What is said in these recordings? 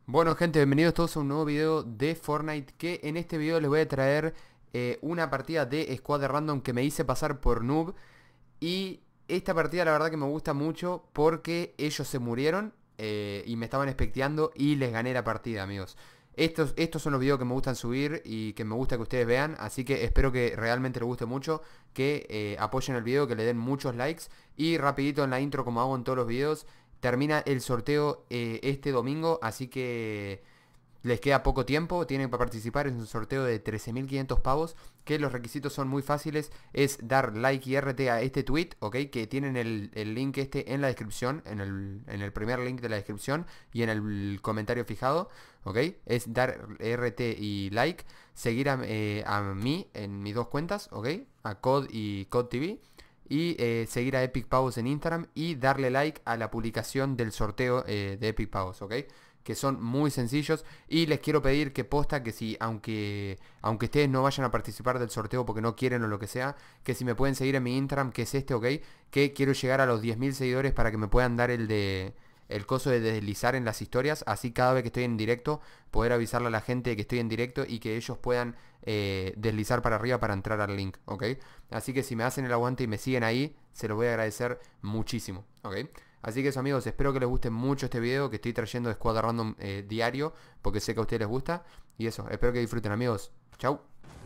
Bueno gente, bienvenidos todos a un nuevo video de Fortnite. Que en este video les voy a traer una partida de Squad Random que me hice pasar por noob. Y esta partida la verdad que me gusta mucho porque ellos se murieron y me estaban especteando y les gané la partida, amigos. Estos son los videos que me gustan subir y que me gusta que ustedes vean. Así que espero que realmente les guste mucho, que apoyen el video, que le den muchos likes. Y rapidito en la intro, como hago en todos los videos, termina el sorteo este domingo, así que les queda poco tiempo. Tienen para participar en un sorteo de 13.500 pavos, que los requisitos son muy fáciles. Es dar like y RT a este tweet, ¿ok? Que tienen el link este en la descripción, en el primer link de la descripción y en el comentario fijado, ¿ok? Es dar RT y like, seguir a mí en mis dos cuentas, ¿ok? A COD y COD TV. Y seguir a Epic Pavos en Instagram y darle like a la publicación del sorteo de Epic Pavos, ¿ok? Que son muy sencillos. Y les quiero pedir que posta que si, aunque ustedes no vayan a participar del sorteo porque no quieren o lo que sea, que si me pueden seguir en mi Instagram, que es este, ¿ok? Que quiero llegar a los 10.000 seguidores para que me puedan dar el coso de deslizar en las historias. Así cada vez que estoy en directo, poder avisarle a la gente que estoy en directo y que ellos puedan deslizar para arriba para entrar al link, ¿ok? Así que si me hacen el aguante y me siguen ahí, se los voy a agradecer muchísimo, ¿ok? Así que eso, amigos, espero que les guste mucho este video que estoy trayendo de Squad Random diario, porque sé que a ustedes les gusta. Y eso, espero que disfruten, amigos. Chau.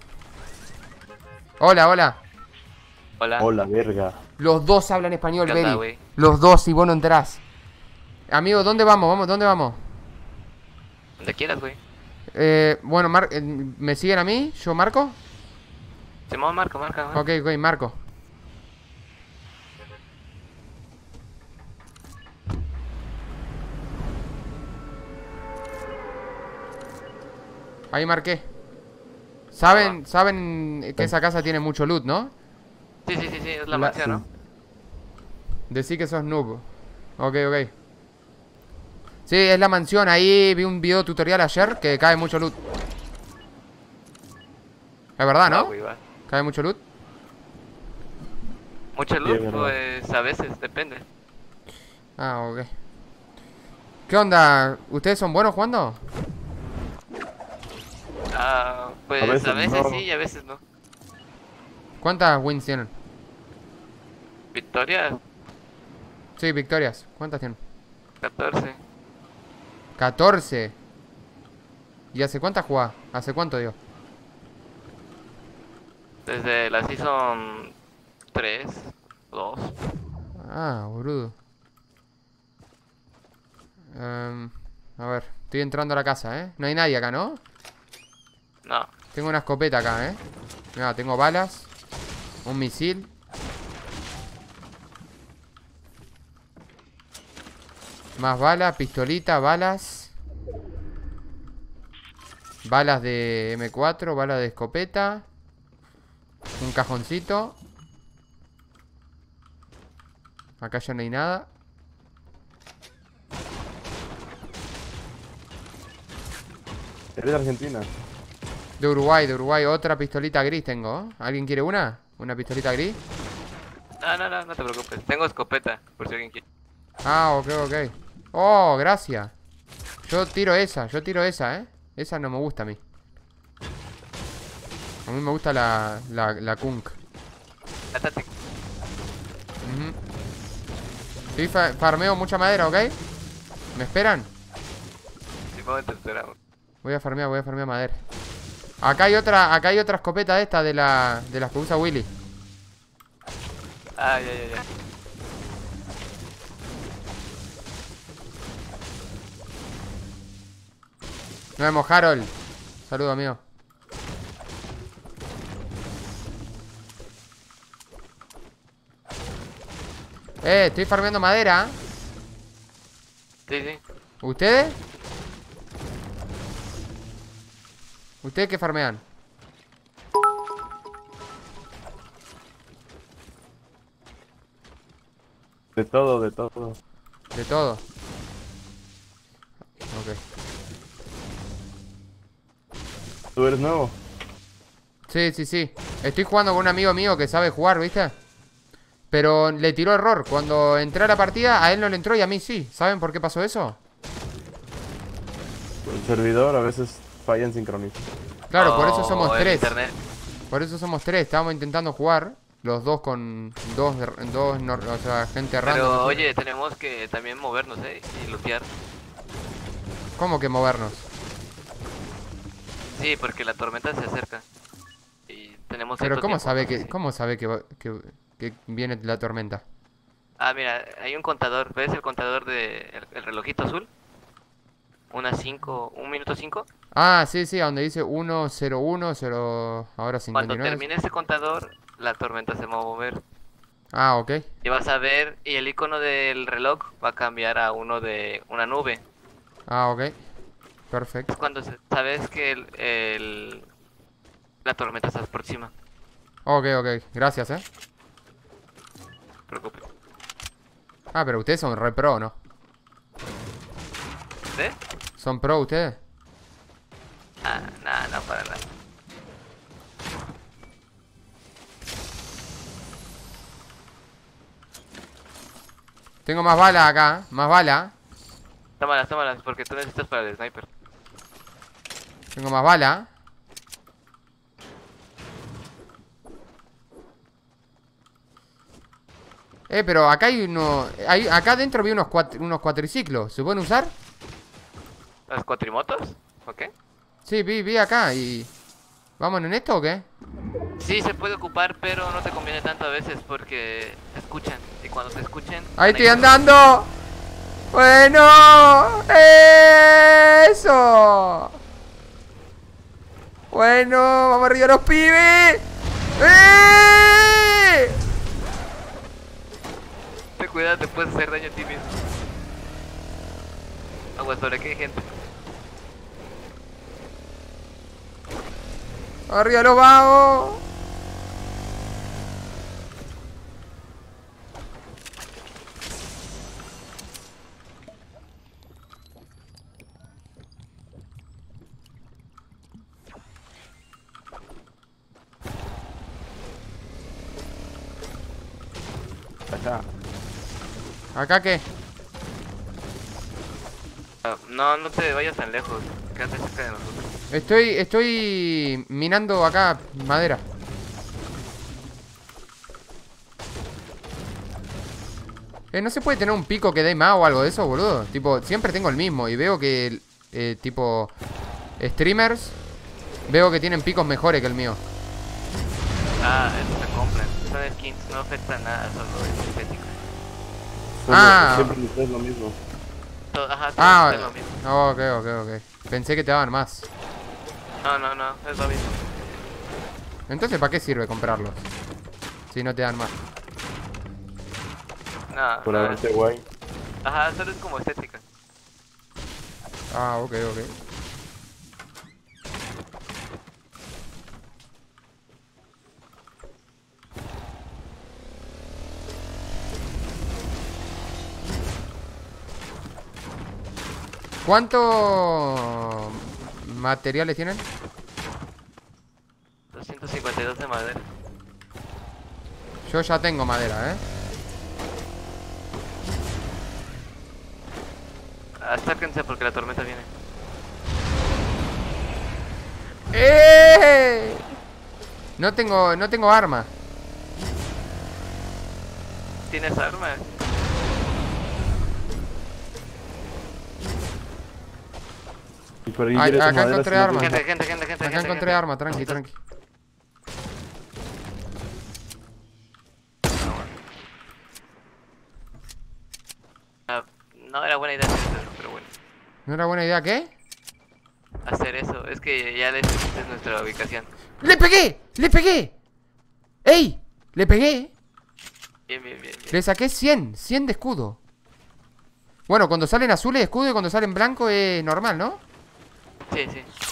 Hola, hola. Hola. Hola, verga. Los dos hablan español, ¿Qué onda, Beri. güey? Los dos, si vos no entrás. Amigo, ¿dónde vamos? ¿Dónde vamos? Donde quieras, güey. Bueno, ¿me siguen a mí? ¿Yo marco? Simón, marca, güey. Ok, marco. Ahí marqué. Saben que esa casa tiene mucho loot, ¿no? Sí, es la mansión, ¿no? Decí que sos noob. Ok. Sí, es la mansión. Ahí vi un video tutorial ayer que cae mucho loot. Es verdad, ¿no? Güey, va. Cae mucho loot. Mucho Sí, loot, es verdad. pues a veces, depende. Ah, ok. ¿Qué onda? ¿Ustedes son buenos jugando? Pues A veces no. sí y a veces no. ¿Cuántas wins tienen? Victoria, Sí, victorias. ¿Cuántas tienen? 14. 14. ¿Y hace cuántas jugás? ¿Hace cuánto, digo? Desde la season 3, 2. Ah, boludo. A ver, estoy entrando a la casa, ¿eh? No hay nadie acá, ¿no? No. Tengo una escopeta acá, ¿eh? Mira, tengo balas. Un misil. Más balas, pistolita, balas. Balas de M4, balas de escopeta. Un cajoncito. Acá ya no hay nada. ¿Eres de Argentina? De Uruguay, otra pistolita gris tengo. ¿Alguien quiere una? ¿Una pistolita gris? No te preocupes. Tengo escopeta, por si alguien quiere. Ah, ok. Oh, gracias. Yo tiro esa, ¿eh? Esa no me gusta a mí. A mí me gusta la Kunk. Atate. Ujú. Sí, farmeo mucha madera, ¿ok? ¿Me esperan? Simón, te esperamos. Voy a farmear madera. Acá hay otra escopeta de esta de las que usa Willy. Ya. Nos vemos, Harold. Saludo, amigo. Estoy farmeando madera. Sí. ¿Ustedes? ¿Ustedes qué farmean? De todo. De todo. Ok. ¿Tú eres nuevo? Sí. Estoy jugando con un amigo mío que sabe jugar, ¿viste? Pero le tiró error. Cuando entré a la partida, a él no le entró y a mí sí. ¿Saben por qué pasó eso? El servidor a veces falla en sincronización. Claro, por eso O somos el 3. internet. Por eso somos 3. Estábamos intentando jugar. Los dos con o sea, gente random. Pero ¿No? oye, tenemos que también movernos, y lootear. ¿Cómo que movernos? Sí, porque la tormenta se acerca. Y tenemos Pero cierto ¿cómo tiempo, sabe porque que, sí. cómo sabe que viene la tormenta? Ah, mira, hay un contador. ¿Ves el contador de el relojito azul? Una 5, 1 minuto 5. Ah, sí, sí, a donde dice 101, 0, ahora Cuando 59. termine ese contador, la tormenta se va a mover. Ah, ok. Y vas a ver, y el icono del reloj va a cambiar a uno de una nube. Ah, ok. Perfecto. Es cuando sabes que la tormenta está por encima. Ok, ok. Gracias, No te preocupes. Ah, pero ustedes son re pro, ¿no? ¿Sí? ¿Son pro ustedes? Ah, nada, no, para nada. Tengo más balas acá. Más balas. Tómalas, porque tú necesitas para el sniper. Tengo más balas. Pero acá hay uno... acá adentro vi unos cuatriciclos. ¿Se pueden usar? ¿Las cuatrimotos? ¿Ok? Sí, vi acá y... ¿Vamos en esto o qué? Sí, se puede ocupar, pero no te conviene tanto a veces porque te escuchan. Y cuando te escuchen... ¡Ahí van a estoy ir- andando! ¡Bueno! ¡Eso! Bueno, vamos arriba los pibes. Ten cuidado, te puedes hacer daño a ti mismo. Aguas, sobre que hay gente. Arriba los vagos. Acá. ¿Acá qué? Ah, no, no te vayas tan lejos. Quédate cerca de nosotros. Estoy minando acá madera. ¿No se puede tener un pico que dé más o algo de eso, boludo? Tipo, siempre tengo el mismo y veo que, tipo, streamers, veo que tienen picos mejores que el mío. Ah, eso se compran. Son skins, no afectan nada, solo es estético. Ah. Siempre es lo mismo. Ajá, todo Ah, es lo mismo. ok. Pensé que te daban más. No, es lo mismo. Entonces, ¿para qué sirve comprarlos? Si no te dan más. No, Por no adelante, guay. Ajá, solo es como estética. Ah, ok. ¿Cuántos materiales tienen? 252 de madera. Yo ya tengo madera, ¿eh? Acérquense porque la tormenta viene. ¡Eh! No tengo arma. ¿Tienes armas? Y por ahí Ay, directo acá madera, encontré si no armas. tienes- Gente. Acá encontré arma, tranqui. Ah, no era buena idea hacer eso, pero bueno. ¿No era buena idea qué? Hacer eso, es que ya les es nuestra ubicación. ¡Le pegué! ¡Ey! ¡Le pegué! Bien. Le saqué 100 de escudo. Bueno, cuando salen azules es escudo y cuando salen blanco es normal, ¿no? Sí.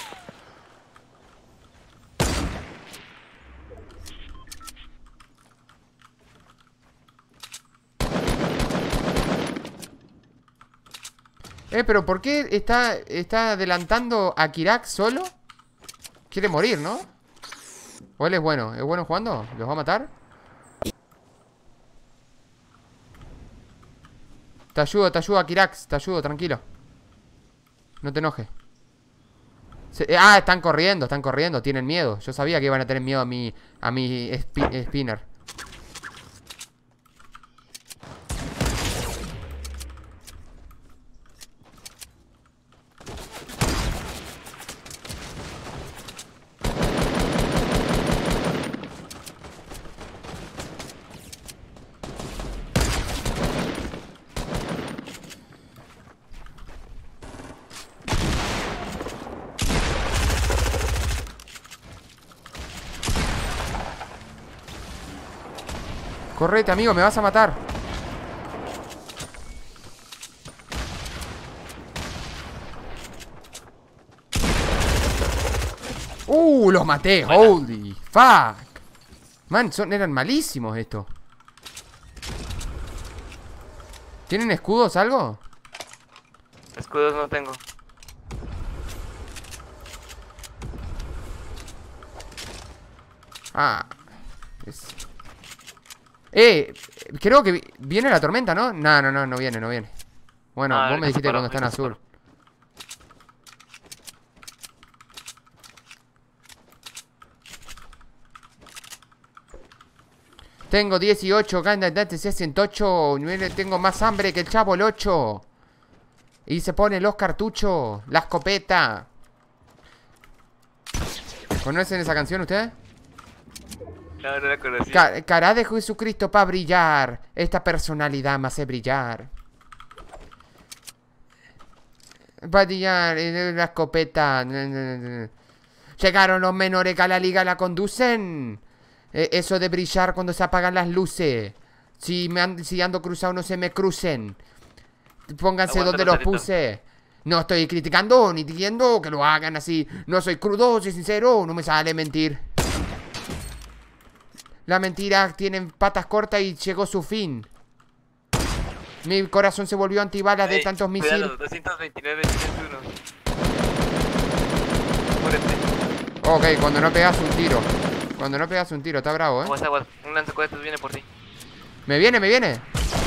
Pero ¿por qué está adelantando a Kirak solo? Quiere morir, ¿no? ¿O él es bueno? ¿Es bueno jugando? ¿Los va a matar? Te ayudo, Kirak. Te ayudo, tranquilo. No te enojes. Están corriendo, tienen miedo. Yo sabía que iban a tener miedo a mi spinner. Correte, amigo, me vas a matar. Los maté. Buena. Holy fuck. Man, eran malísimos estos. ¿Tienen escudos algo? Escudos no tengo. Creo que viene la tormenta, ¿no? No viene. Bueno, Ah, vos me dijiste paró, cuando está en azul. Tengo 18, candidate 68. Tengo más hambre que el Chavo el 8. Y se ponen los cartuchos, la escopeta. ¿Conocen esa canción ustedes? No, no la conocí. Cara de Jesucristo para brillar. Esta personalidad me hace brillar. Para brillar, la escopeta. Llegaron los menores que a la liga la conducen. Eso de brillar cuando se apagan las luces. Si ando cruzado no se me crucen. Pónganse Aguanta, donde los Rosarito. puse. No estoy criticando ni diciendo que lo hagan así. No soy crudo, soy sincero, no me sale mentir. La mentira tiene patas cortas y llegó su fin. Mi corazón se volvió antibalas de tantos misiles. Cuidado, 229, 101. Apúrate. Ok, cuando no pegas un tiro. Cuando no pegas un tiro, está bravo, Aguas, aguas. Un lanzacohetes viene por ti. Me viene.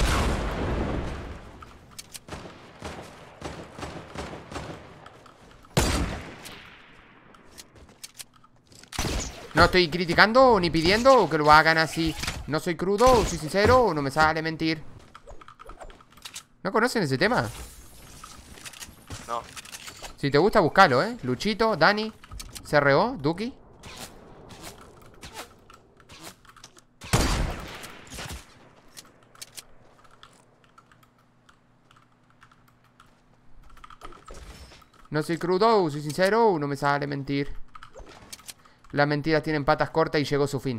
No estoy criticando ni pidiendo que lo hagan así. No soy crudo, soy sincero, no me sale mentir. ¿No conocen ese tema? No. Si te gusta, buscalo, Luchito, Dani, CRO, Duki. No soy crudo, soy sincero, no me sale mentir. Las mentiras tienen patas cortas y llegó su fin.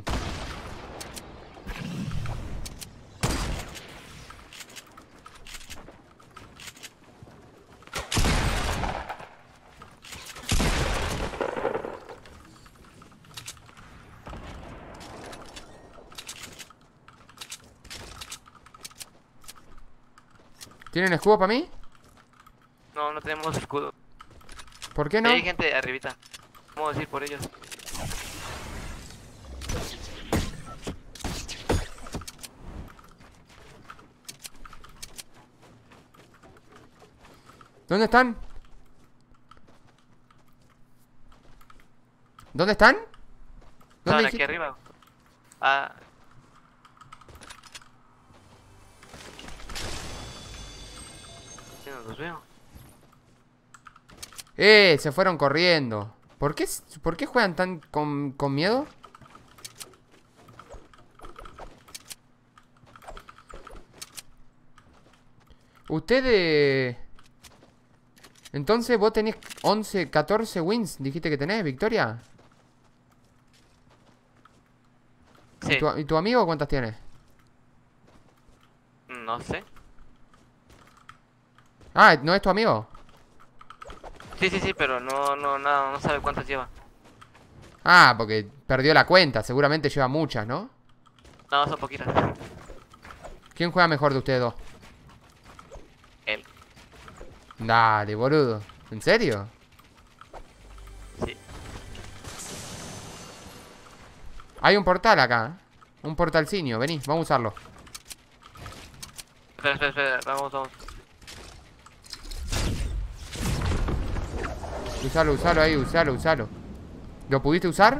¿Tienen escudo para mí? No, no tenemos escudo. ¿Por qué no? Hay gente arribita. Vamos a ir por ellos. ¿Dónde están? ¿Dónde están? Estaban ¿Dónde aquí dijiste? arriba. Ah. Sí, no los veo. Se fueron corriendo. ¿Por qué juegan tan con miedo? Ustedes... Entonces vos tenés 11, 14 wins. Dijiste que tenés, Victoria. Sí. ¿Y tu amigo cuántas tiene? No sé. Ah, ¿no es tu amigo? Sí, pero no sabe cuántas lleva. Ah, porque perdió la cuenta. Seguramente lleva muchas, ¿no? No, son poquitas. ¿Quién juega mejor de ustedes dos? Él. Dale, boludo. ¿En serio? Sí. Hay un portal acá. Un portalcinio. Vení, vamos a usarlo. Espera. Vamos. Usalo ahí, usalo. ¿Lo pudiste usar?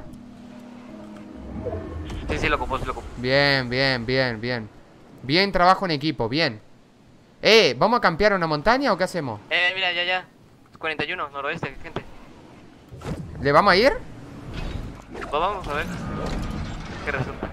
Sí, lo ocupo, sí lo ocupo. Bien. Bien trabajo en equipo, bien. ¿Vamos a campear a una montaña o qué hacemos? Mira, ya. 41, noroeste, gente. ¿Le vamos a ir? Vamos a ver qué resulta.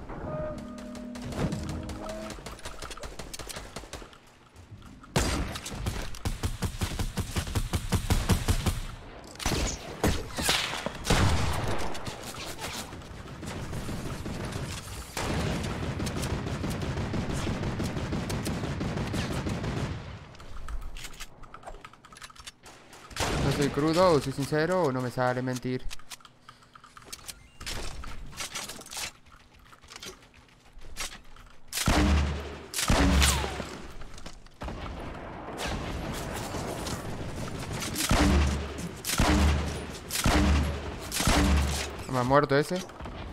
No soy crudo, o soy sincero, o no me sale mentir. ¿No me ha muerto ese?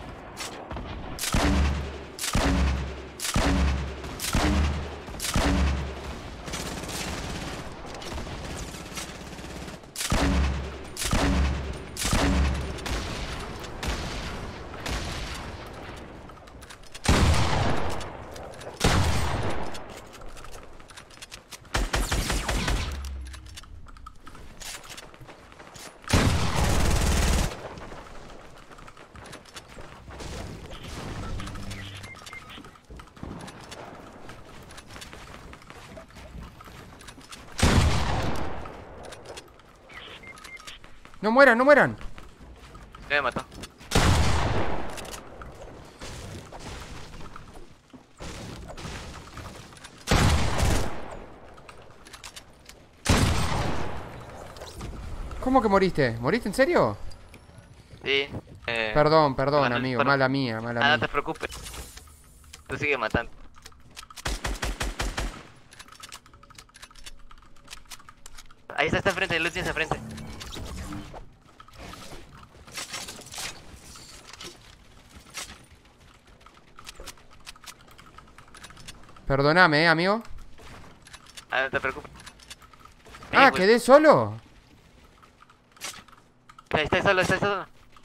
No mueran. Ya me mató. ¿Cómo que moriste? ¿Moriste en serio? Sí. Perdón, mandó el amigo, disparo. mala mía. No te preocupes. Tú sigue matando. Ahí está enfrente, Luz tienes enfrente. Perdóname, amigo. No te preocupes. Ah, Pues, ¿quedé solo? está solo.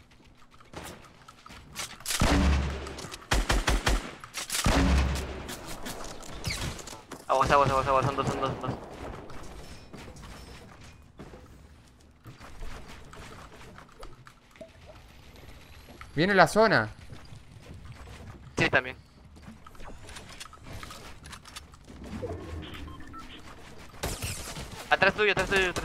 Aguas, son dos. Viene la zona. Sí, también. Atrás tuyo.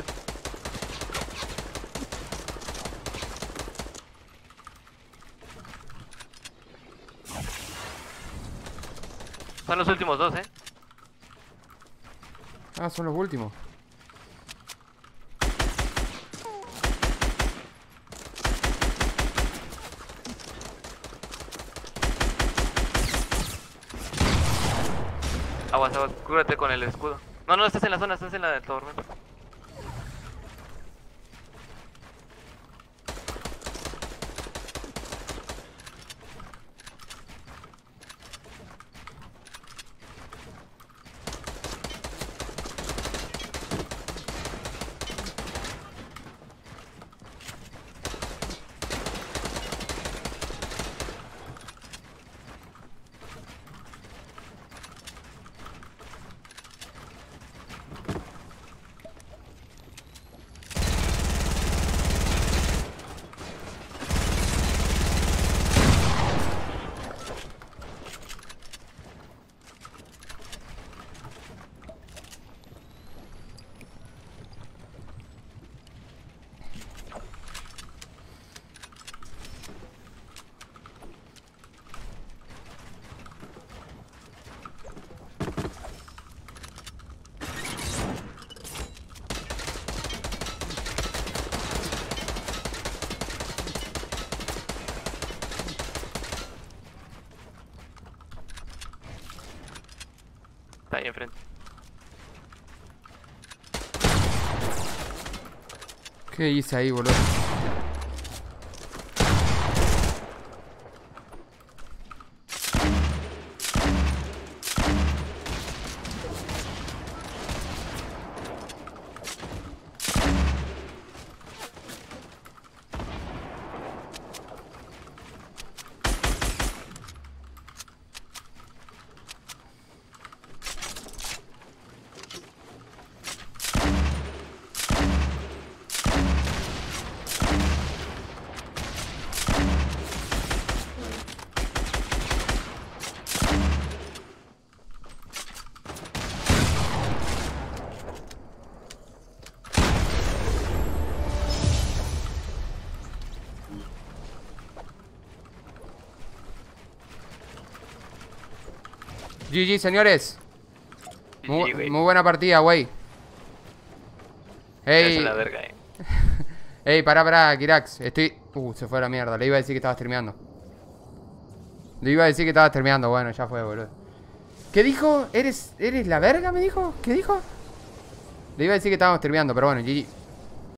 Son los últimos dos, Ah, son los últimos. Aguas, cúrate con el escudo. No, estás en la zona, estás en la del tormento. Está ahí enfrente. ¿Qué hice ahí, boludo? GG, señores. GG, güey. Muy buena partida, güey. Eres Ey, la verga, ey, pará, Kirax. Estoy... se fue a la mierda. Le iba a decir que estaba streameando. Bueno, ya fue, boludo. ¿Qué dijo? ¿Eres la verga, me dijo? ¿Qué dijo? Le iba a decir que estábamos streameando, pero bueno, GG.